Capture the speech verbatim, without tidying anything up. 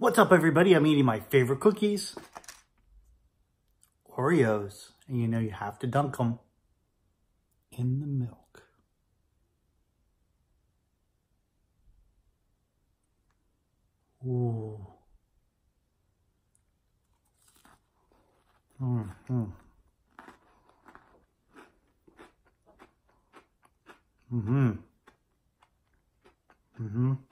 What's up, everybody? I'm eating my favorite cookies, Oreos. And you know you have to dunk them in the milk. Ooh. Mm-hmm. Mm-hmm. Mm-hmm.